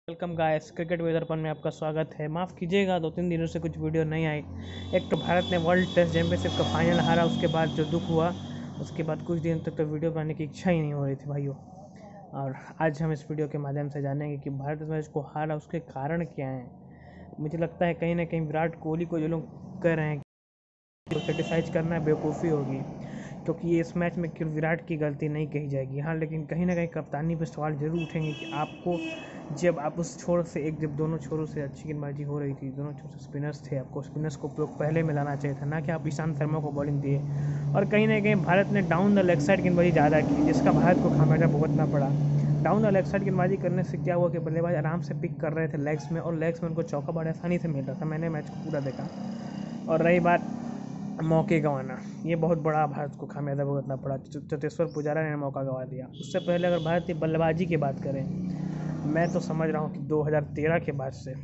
Welcome guys, cricket वेदरपन में आपका स्वागत है। माफ़ कीजिएगा 2-3 दिनों से कुछ वीडियो नहीं आई। एक तो भारत ने वर्ल्ड टेस्ट चैंपियनशिप का फाइनल हारा, उसके बाद जो दुख हुआ, उसके बाद कुछ दिन तक तो वीडियो बनाने की इच्छा ही नहीं हो रही थी भाइयों। और आज हम इस वीडियो के माध्यम से जानेंगे कि भारत इस मैच को हारा, उसके कारण क्या हैं। मुझे लगता है कहीं ना कहीं विराट कोहली को जो लोग कह रहे हैं कि क्रिटिसाइज करना बेवकूफ़ी होगी, क्योंकि इस मैच में केवल विराट की गलती नहीं कही जाएगी। हाँ, लेकिन कहीं ना कहीं कप्तानी पर सवाल जरूर उठेंगे कि आपको जब आप उस छोर से जब दोनों छोरों से अच्छी गेंदबाजी हो रही थी, दोनों छोर से स्पिनर्स थे, आपको स्पिनर्स को उपयोग पहले में लाना चाहिए था, ना कि आप ईशांत शर्मा को बॉलिंग दिए। और कहीं ना कहीं भारत ने डाउन द लेग साइड गेंदबाजी ज़्यादा की, जिसका भारत को खामियाजा भुगतना पड़ा। डाउन द लेग साइड गेंदबाजी करने से क्या हुआ कि बल्लेबाज आराम से पिक कर रहे थे लेग्स में, और लेग्स में उनको चौका बड़े आसानी से मिल रहा था। मैंने मैच को पूरा देखा। और रही बात मौके गंवाना, ये बहुत बड़ा भारत को खामियाजा भुगतना पड़ा। चतेश्वर पुजारा ने मौका गंवा दिया। उससे पहले अगर भारत की बल्लेबाजी की बात करें, मैं तो समझ रहा हूँ कि 2013 के बाद से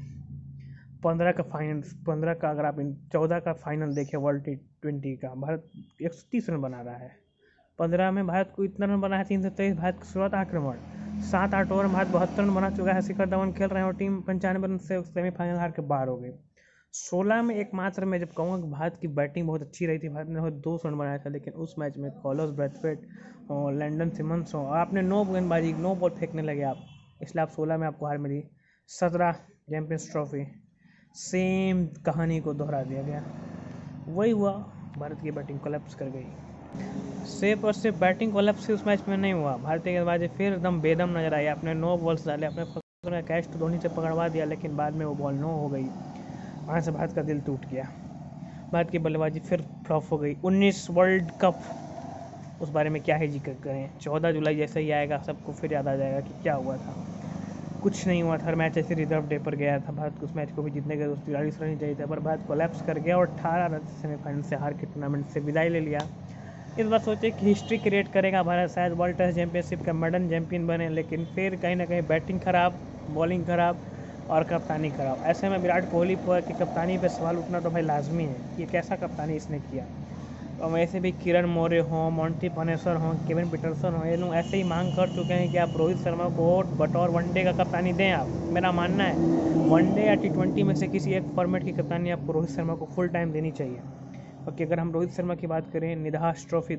15 का अगर आप 14 का फाइनल देखें वर्ल्ड T20 का, भारत 130 रन बना रहा है। 15 में भारत को इतना रन बना है, 323 भारत की शुरुआत आक्रमण, 7-8 ओवर में भारत 72 रन बना चुका है। शिखर धवन खेल रहे हैं और टीम 95 रन से सेमीफाइनल हार के बाहर हो गई। 16 में एकमात्र मैं जब कहूँगा कि भारत की बैटिंग बहुत अच्छी रही थी, भारत ने 200 रन बनाया था, लेकिन उस मैच में कॉलर्स ब्रैथवेट और लैंडन सिमंस हो, आपने नो गेंदबाजी, नो बॉल फेंकने लगे आप, इसलिए आप 16 में आपको हार मिली। 17 चैंपियंस ट्रॉफी, सेम कहानी को दोहरा दिया गया। वही हुआ, भारत की बैटिंग कोलैप्स कर गई। सिर्फ और सिर्फ बैटिंग कोलैप्स उस मैच में नहीं हुआ, भारतीय गेंदबाजी फिर एकदम बेदम नजर आई। आपने नो बॉल्स डाले, अपने कैच तो धोनी से पकड़वा दिया, लेकिन बाद में वो बॉल नो हो गई। वहाँ से भारत का दिल टूट गया। भारत की बल्लेबाजी फिर फ्लॉप हो गई। 19 वर्ल्ड कप, उस बारे में क्या ही जिक्र करें। 14 जुलाई जैसे ही आएगा सबको फिर याद आ जाएगा कि क्या हुआ था। कुछ नहीं हुआ था, हर मैच ऐसे रिजर्व डे पर गया था। भारत को उस मैच को भी जीतने के 43 रन चाहिए थे, पर भारत कोलैप्स कर गया और 18 रन से सेमीफाइनल से हार के टूर्नामेंट से विदाई ले लिया। इस बार सोचे कि हिस्ट्री क्रिएट करेगा भारत, शायद वर्ल्ड टेस्ट चैंपियनशिप का मेडल चैंपियन बने, लेकिन फिर कहीं ना कहीं बैटिंग खराब, बॉलिंग खराब और कप्तानी खराब। ऐसे में विराट कोहली पर कि कप्तानी पे सवाल उठना तो भाई लाजमी है कि कैसा कप्तानी इसने किया। और वैसे भी किरण मौर्य हों, मॉन्टी पनेसर हों, केविन पीटरसन हों, ये लोग ऐसे ही मांग कर चुके हैं कि आप रोहित शर्मा को बतौर वनडे का कप्तानी दें। आप, मेरा मानना है वनडे या T20 में से किसी एक फॉर्मेट की कप्तानी आपको रोहित शर्मा को फुल टाइम देनी चाहिए। क्योंकि अगर हम रोहित शर्मा की बात करें, निदास ट्रॉफी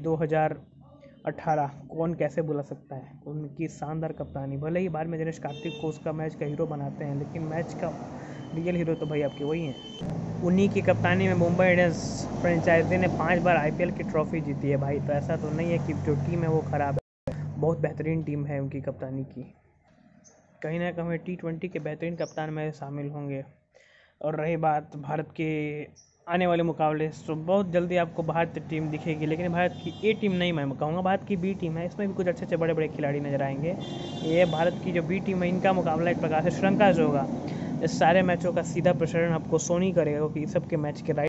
2018 कौन कैसे बुला सकता है, उनकी शानदार कप्तानी। भले ही बाद में दिनेश कार्तिक को उसका मैच का हीरो बनाते हैं, लेकिन मैच का रियल हीरो तो भाई आपके वही हैं। उन्हीं की कप्तानी में मुंबई इंडियंस फ्रेंचाइजी ने 5 बार IPL की ट्रॉफी जीती है भाई। तो ऐसा तो नहीं है कि जो टीम है वो ख़राब है, बहुत बेहतरीन टीम है उनकी कप्तानी की। कहीं ना कहीं T20 के बेहतरीन कप्तान में शामिल होंगे। और रही बात भारत के आने वाले मुकाबले, तो बहुत जल्दी आपको भारत टीम दिखेगी, लेकिन भारत की A टीम नहीं, मैं कहूँगा भारत की B टीम है। इसमें भी कुछ अच्छे अच्छे बड़े बड़े खिलाड़ी नजर आएंगे। ये भारत की जो B टीम है, इनका मुकाबला एक प्रकार से श्रीलंका से होगा। इस सारे मैचों का सीधा प्रसारण आपको सोनी करेगा, क्योंकि सब के मैच के राइट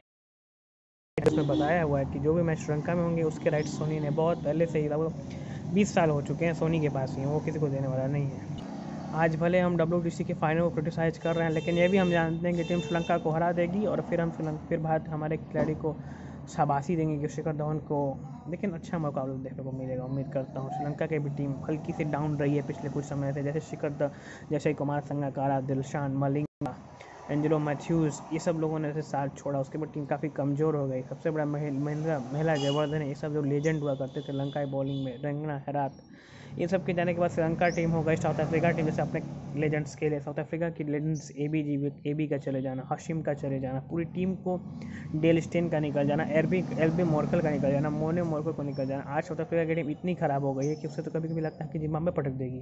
में बताया हुआ है कि जो भी मैच श्रीलंका में होंगे उसके राइट सोनी ने बहुत पहले से ही, लगभग 20 साल हो चुके हैं सोनी के पास ही, वो किसी को देने वाला नहीं है। आज भले हम WTC के फाइनल को क्रिटिसाइज कर रहे हैं, लेकिन ये भी हम जानते हैं कि टीम श्रीलंका को हरा देगी और फिर भारत हमारे खिलाड़ी को शाबाशी देंगे कि शिखर धवन को। लेकिन अच्छा मुकाबला देखने को मिलेगा, उम्मीद करता हूँ। श्रीलंका की भी टीम हल्की सी डाउन रही है पिछले कुछ समय से, जैसे कुमार संगकारा, दिलशान, मलिंगा, एंजेलो मैथ्यूज़, ये सब लोगों ने साथ छोड़ा, उसके बाद टीम काफ़ी कमज़ोर हो गई। सबसे बड़ा महिला जयवर्धन, ये सब जो लेजेंड हुआ करते थे लंका बॉलिंग में, रंगना हेरात, ये सब के जाने के बाद श्रीलंका टीम हो गई। साउथ अफ्रीका टीम, जैसे अपने लेजेंड्स खेले, साउथ अफ्रीका की लेजेंड्स AB का चले जाना, हशीम का चले जाना, पूरी टीम को डेल स्टेन का निकल जाना, LB मोर्कल का निकल जाना, मोने मोर्कल को निकल जाना। आज साउथ अफ्रीका की टीम इतनी ख़राब हो गई है कि उससे तो कभी कभी लगता है कि जिम्बाब्वे पटक देगी।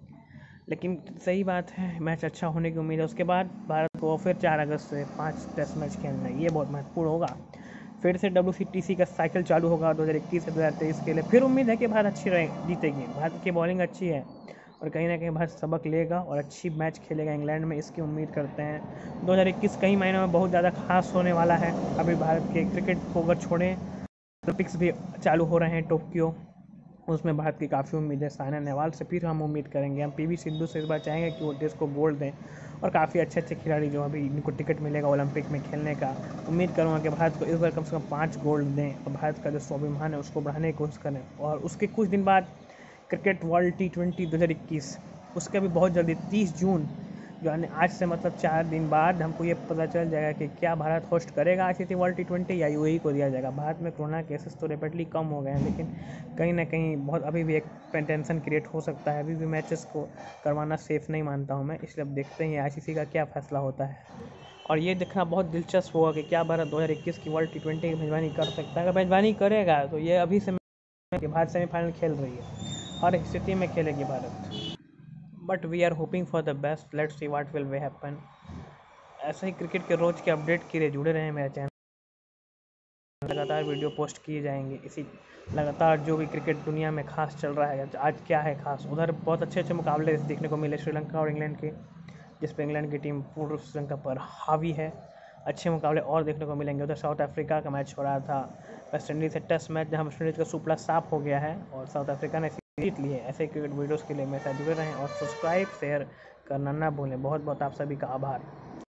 लेकिन सही बात है, मैच अच्छा होने की उम्मीद है। उसके बाद भारत को फिर 4 अगस्त से 5 टेस्ट मैच खेलना है, ये बहुत महत्वपूर्ण होगा। फिर से WTC का साइकिल चालू होगा 2021 से 2023 के लिए। फिर उम्मीद है कि भारत अच्छी जीतेगी, भारत की बॉलिंग अच्छी है और कहीं ना कहीं भारत सबक लेगा और अच्छी मैच खेलेगा इंग्लैंड में, इसकी उम्मीद करते हैं। 2021 कई महीनों में बहुत ज़्यादा खास होने वाला है। अभी भारत के क्रिकेट को अगर छोड़ें, ओलंपिक्स भी चालू हो रहे हैं टोक्यो, उसमें भारत की काफ़ी उम्मीद है। साइना नेहवाल से फिर हम उम्मीद करेंगे, हम PV सिंधु से इस बार चाहेंगे कि वो देश को गोल्ड दें। और काफ़ी अच्छे अच्छे खिलाड़ी जो अभी इनको टिकट मिलेगा ओलंपिक में खेलने का, उम्मीद करूँगा कि भारत को इस बार कम से कम 5 गोल्ड दें और भारत का जो स्वाभिमान है उसको बढ़ाने की कोशिश करें। और उसके कुछ दिन बाद क्रिकेट वर्ल्ड T20 2021, उसका भी बहुत जल्दी 30 जून यानी आज से मतलब 4 दिन बाद हमको ये पता चल जाएगा कि क्या भारत होस्ट करेगा ICC वर्ल्ड T20 या यूएई को दिया जाएगा। भारत में कोरोना केसेस तो रेपिडली कम हो गए हैं, लेकिन कहीं ना कहीं बहुत अभी भी एक टेंशन क्रिएट हो सकता है। अभी भी मैचेस को करवाना सेफ नहीं मानता हूँ मैं, इसलिए अब देखते हैं ICC का क्या फैसला होता है। और ये देखना बहुत दिलचस्प होगा कि क्या भारत 2021 की वर्ल्ड T20 की मेजबानी कर सकता है। अगर मेजबानी करेगा तो ये अभी से भारत सेमीफाइनल खेल रही है, हर स्थिति में खेलेगी Bharat. But we are hoping for the best, let's see what will way happen. ऐसे ही क्रिकेट के रोज़ के अपडेट के लिए जुड़े रहें मेरे चैनल, लगातार वीडियो पोस्ट किए जाएंगे। इसी लगातार जो भी क्रिकेट दुनिया में खास चल रहा है, आज क्या है खास, उधर बहुत अच्छे अच्छे मुकाबले देखने को मिले श्रीलंका और इंग्लैंड के, जिस पर इंग्लैंड की टीम पूर्व श्रीलंका पर हावी है। अच्छे मुकाबले और देखने को मिलेंगे। उधर साउथ अफ्रीका का मैच हो रहा था, वेस्ट इंडीज़ से टेस्ट मैच, जहाँ वेस्ट इंडीज़ का सुपड़ा साफ हो गया है और साउथ अफ्रीका ने जीत ली है। ऐसे क्रिकेट वीडियोज़ के लिए मेरे साथ जुड़े रहें और सब्सक्राइब शेयर करना ना भूलें। बहुत बहुत आप सभी का आभार।